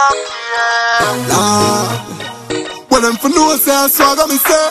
Cblock, yeah. Well, them for no say, Swagga me say.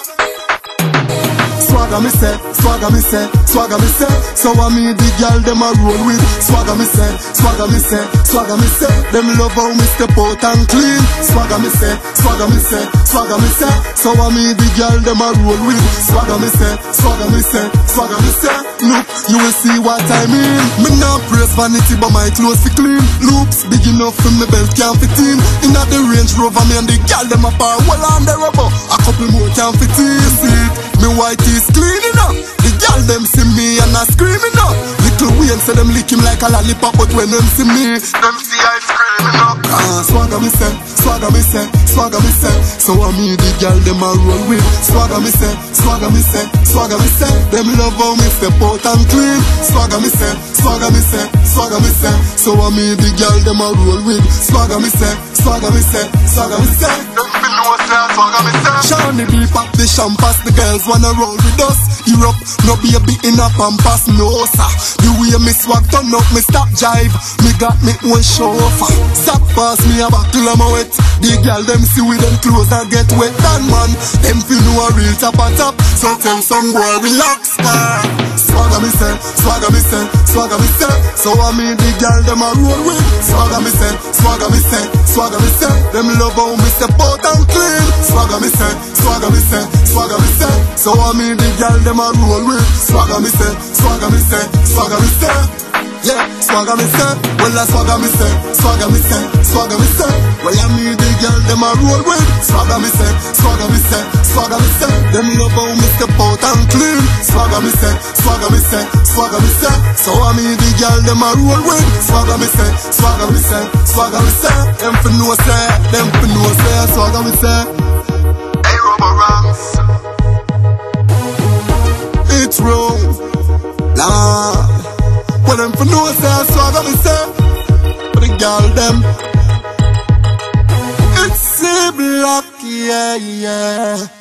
Swagga me say, Swagga me say, Swagga me say. So I me the girl them a roll with. Swagga me say, Swagga me say, Swagga me say. Them love how me step out and clean. Swagga me say, Swagga me say, Swagga me say. So I me the girl them a roll with. Swagga me say, Swagga me say, Swagga me say. Look, you will see what I mean. Me not praise vanity, but my clothes fi clean. Loops big enough for me belt can't fit in. Inna the Range Rover, me and the girl them a par well on the rubber. A couple more can't fit in. You see it? Me white is clean enough. The girl them see me and I screaming up. Little Wayne say them lick him like a lollipop, but when them see me, Them see I screaming up. Swagga me say, Swagga me say, Swagga me say. So I me the girl them a roll with. Swagga me say, Swagga me say, Swagga me say. Them love how me step out and clean. Swagga me say, Swagga me say, Swagga me say. So I me the girl them a roll with. Swagga me say, Swagga me say, Swagga me say. Them fi know say Swagga me say. Shiny deep up the champagne, the girls wanna roll with us. Europe, no baby in a pampas, no sir. The way me swag turn up, me stop jive. Me got me own chauffeur. Stop pass me a buckle of my wet. The girl them see with them clothes and get wet. Dan man, them feel no a real top a top. So tell some boy relax, Swagga me say, Swagga me say, Swagga me say. So I me the girl them a roll with. Swagga me say, Swagga me say, Swagga me say. Them love how me step out and clean. Swagga me say, Swagga me say, Swagga me say. So I me the girl them a roll with. Swagga me say, Swagga me say, Swagga me say. Yeah, Swagga me say. Well, I Swagga me say, Swagga me say, Swagga me say. Well, I me the girl them a roll with. Swagga me say, Swagga me say, Swagga me say. Them love how me step out and clean. Swagga me say, Swagga me say, Swagga me say. So I me the girl them a roll with. Swagga me say, Swagga me say, Swagga me say. Them for no say, them for no say. Swagga me say. Hey, rubber ranks. It's wrong, well, them for no say, Swagga me say. For the girl them, it's Cblock, yeah, yeah.